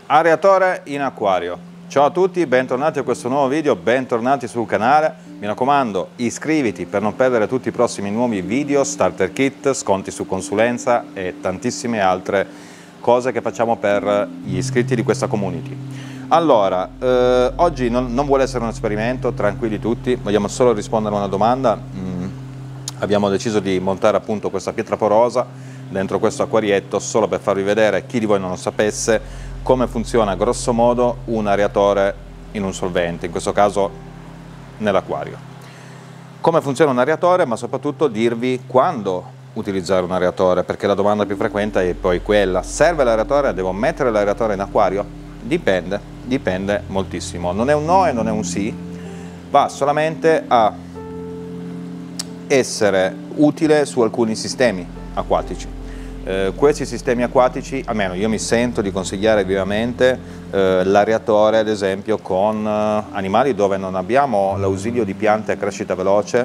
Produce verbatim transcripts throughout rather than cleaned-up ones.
Areatore in acquario. Ciao a tutti, bentornati a questo nuovo video, bentornati sul canale. Mi raccomando, iscriviti per non perdere tutti i prossimi nuovi video, starter kit, sconti su consulenza e tantissime altre cose che facciamo per gli iscritti di questa community. Allora, eh, oggi non, non vuole essere un esperimento, tranquilli tutti, vogliamo solo rispondere a una domanda. Mm, abbiamo deciso di montare appunto questa pietra porosa dentro questo acquarietto solo per farvi vedere, chi di voi non lo sapesse, come funziona grosso modo un areatore in un solvente, in questo caso nell'acquario. Come funziona un areatore, ma soprattutto dirvi quando utilizzare un areatore, perché la domanda più frequente è poi quella: serve l'aeratore? Devo mettere l'aeratore in acquario? Dipende, dipende moltissimo. Non è un no e non è un sì, va solamente a essere utile su alcuni sistemi acquatici. Eh, questi sistemi acquatici, almeno io mi sento di consigliare vivamente eh, l'aeratore, ad esempio con eh, animali dove non abbiamo l'ausilio di piante a crescita veloce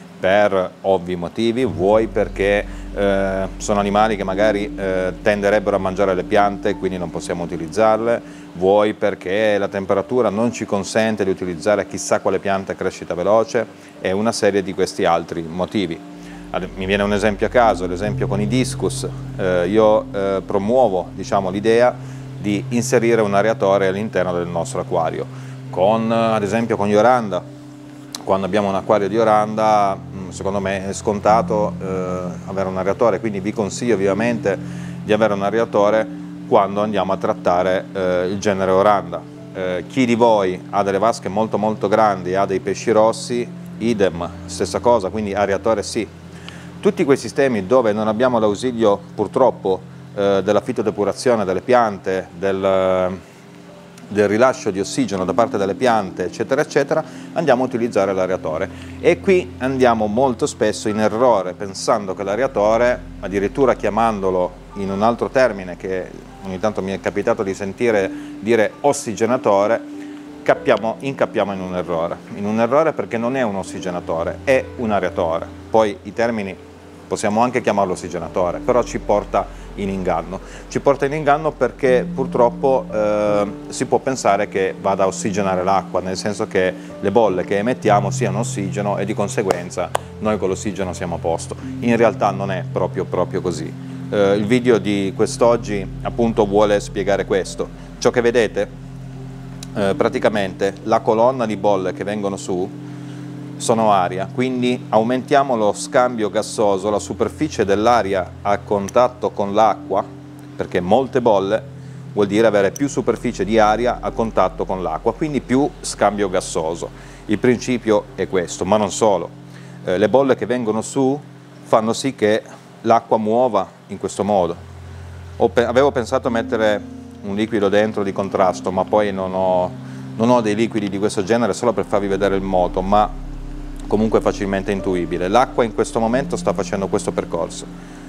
per ovvi motivi, vuoi perché eh, sono animali che magari eh, tenderebbero a mangiare le piante, quindi non possiamo utilizzarle, vuoi perché la temperatura non ci consente di utilizzare chissà quale pianta a crescita veloce e una serie di questi altri motivi. Mi viene un esempio a caso, l'esempio con i discus. Eh, io eh, promuovo, diciamo, l'idea di inserire un areatore all'interno del nostro acquario, con, ad esempio con gli oranda. Quando abbiamo un acquario di oranda, secondo me è scontato eh, avere un areatore, quindi vi consiglio vivamente di avere un areatore quando andiamo a trattare eh, il genere oranda. Eh, chi di voi ha delle vasche molto molto grandi e ha dei pesci rossi, idem, stessa cosa, quindi areatore sì. Tutti quei sistemi dove non abbiamo l'ausilio purtroppo eh, della fitodepurazione delle piante, del, del rilascio di ossigeno da parte delle piante, eccetera, eccetera, andiamo a utilizzare l'aeratore. E qui andiamo molto spesso in errore, pensando che l'aeratore, addirittura chiamandolo in un altro termine che ogni tanto mi è capitato di sentire dire ossigenatore, Cappiamo, incappiamo in un errore, in un errore perché non è un ossigenatore, è un aeratore. Poi i termini possiamo anche chiamarlo ossigenatore, però ci porta in inganno. Ci porta in inganno perché purtroppo eh, si può pensare che vada a ossigenare l'acqua, nel senso che le bolle che emettiamo siano ossigeno e di conseguenza noi con l'ossigeno siamo a posto. In realtà non è proprio, proprio così. Eh, il video di quest'oggi appunto vuole spiegare questo. Ciò che vedete, Eh, praticamente la colonna di bolle che vengono su sono aria, quindi aumentiamo lo scambio gassoso, la superficie dell'aria a contatto con l'acqua, perché molte bolle vuol dire avere più superficie di aria a contatto con l'acqua, quindi più scambio gassoso. Il principio è questo, ma non solo. Eh, le bolle che vengono su fanno sì che l'acqua muova in questo modo. Ho pe- avevo pensato a mettere un liquido dentro di contrasto, ma poi non ho, non ho dei liquidi di questo genere solo per farvi vedere il moto, ma comunque facilmente intuibile. L'acqua in questo momento sta facendo questo percorso,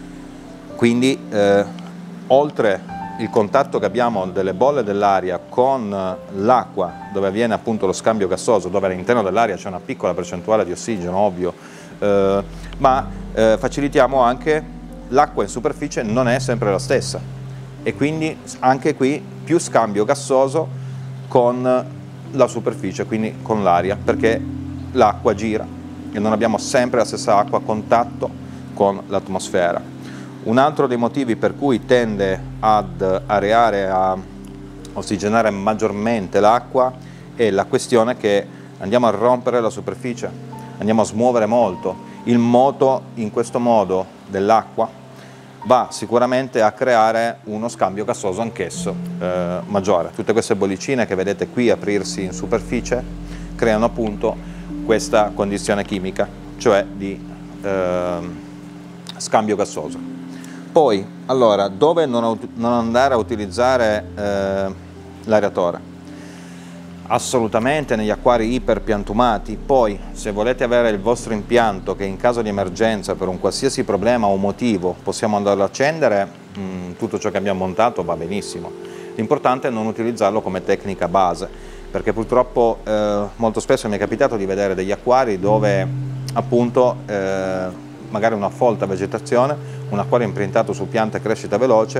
quindi eh, oltre il contatto che abbiamo delle bolle dell'aria con l'acqua, dove avviene appunto lo scambio gassoso, dove all'interno dell'aria c'è una piccola percentuale di ossigeno, ovvio, eh, ma eh, facilitiamo anche l'acqua in superficie, non è sempre la stessa. E quindi anche qui più scambio gassoso con la superficie, quindi con l'aria, perché l'acqua gira e non abbiamo sempre la stessa acqua a contatto con l'atmosfera. Un altro dei motivi per cui tende ad areare, a ossigenare maggiormente l'acqua, è la questione che andiamo a rompere la superficie, andiamo a smuovere molto. Il moto in questo modo dell'acqua va sicuramente a creare uno scambio gassoso anch'esso eh, maggiore. Tutte queste bollicine che vedete qui aprirsi in superficie creano appunto questa condizione chimica, cioè di eh, scambio gassoso. Poi, allora, dove non, non andare a utilizzare eh, l'aeratore? Assolutamente negli acquari iperpiantumati. Poi, se volete avere il vostro impianto che in caso di emergenza per un qualsiasi problema o motivo possiamo andarlo a accendere, mh, tutto ciò che abbiamo montato va benissimo. L'importante è non utilizzarlo come tecnica base, perché purtroppo eh, molto spesso mi è capitato di vedere degli acquari dove appunto eh, magari una folta vegetazione, un acquario imprintato su piante a crescita veloce,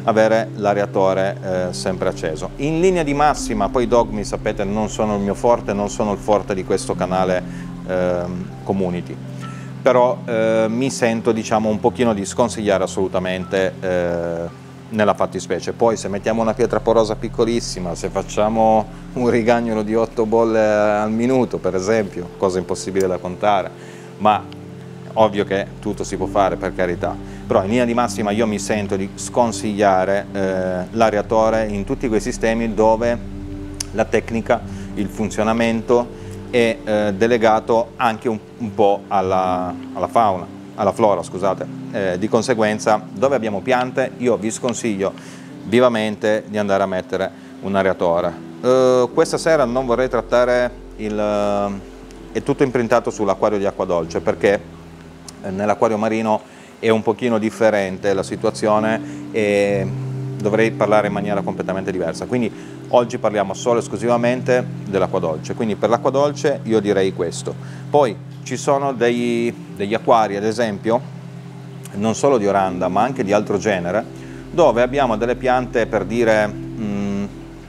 avere l'aeratore eh, sempre acceso. In linea di massima, poi i dogmi sapete non sono il mio forte, non sono il forte di questo canale eh, community, però eh, mi sento diciamo un pochino di sconsigliare assolutamente eh, nella fattispecie. Poi se mettiamo una pietra porosa piccolissima, se facciamo un rigagnolo di otto bolle al minuto per esempio, cosa impossibile da contare, ma ovvio che tutto si può fare, per carità, però in linea di massima io mi sento di sconsigliare eh, l'aeratore in tutti quei sistemi dove la tecnica, il funzionamento è eh, delegato anche un, un po' alla, alla fauna, alla flora, scusate. Eh, di conseguenza, dove abbiamo piante, io vi sconsiglio vivamente di andare a mettere un aeratore. Eh, questa sera non vorrei trattare il... è tutto imprintato sull'acquario di acqua dolce, perché nell'acquario marino è un pochino differente la situazione e dovrei parlare in maniera completamente diversa. Quindi oggi parliamo solo e esclusivamente dell'acqua dolce. Quindi per l'acqua dolce io direi questo. Poi ci sono dei, degli acquari, ad esempio, non solo di oranda ma anche di altro genere, dove abbiamo delle piante, per dire, mh,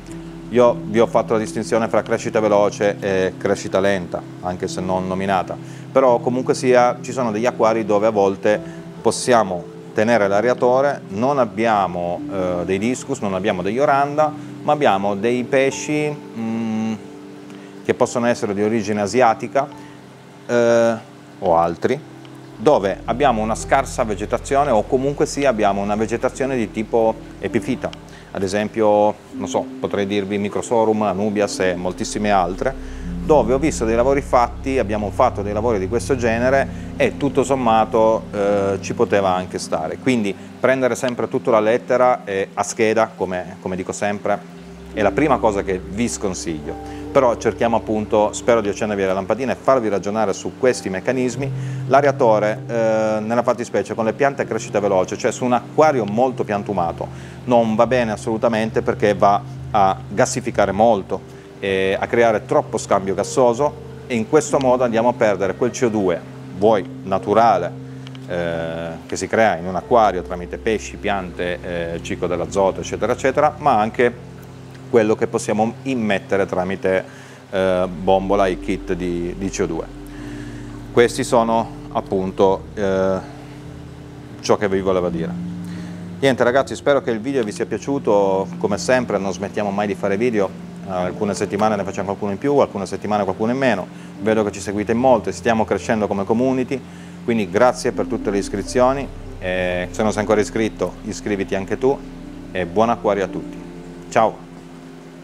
io vi ho fatto la distinzione fra crescita veloce e crescita lenta, anche se non nominata, però comunque sia ci sono degli acquari dove a volte possiamo tenere l'aeratore, non abbiamo eh, dei discus, non abbiamo degli oranda, ma abbiamo dei pesci mh, che possono essere di origine asiatica eh, o altri, dove abbiamo una scarsa vegetazione o comunque sì abbiamo una vegetazione di tipo epifita, ad esempio, non so, potrei dirvi Microsorum, Anubias e moltissime altre, dove ho visto dei lavori fatti, abbiamo fatto dei lavori di questo genere e tutto sommato eh, ci poteva anche stare. Quindi prendere sempre tutto alla lettera e a scheda, come, come dico sempre, è la prima cosa che vi sconsiglio. Però cerchiamo appunto, spero di accendervi la lampadina e farvi ragionare su questi meccanismi. L'aeratore eh, nella fattispecie con le piante a crescita veloce, cioè su un acquario molto piantumato, non va bene assolutamente, perché va a gassificare molto e a creare troppo scambio gassoso, e in questo modo andiamo a perdere quel C O due, vuoi naturale, eh, che si crea in un acquario tramite pesci, piante, eh, ciclo dell'azoto eccetera eccetera, ma anche quello che possiamo immettere tramite eh, bombola e kit di, di C O due. Questi sono appunto eh, ciò che vi volevo dire. Niente ragazzi, spero che il video vi sia piaciuto. Come sempre non smettiamo mai di fare video, alcune settimane ne facciamo qualcuno in più, alcune settimane qualcuno in meno, vedo che ci seguite in molte, stiamo crescendo come community, quindi grazie per tutte le iscrizioni, e se non sei ancora iscritto iscriviti anche tu, e buon acquario a tutti. Ciao!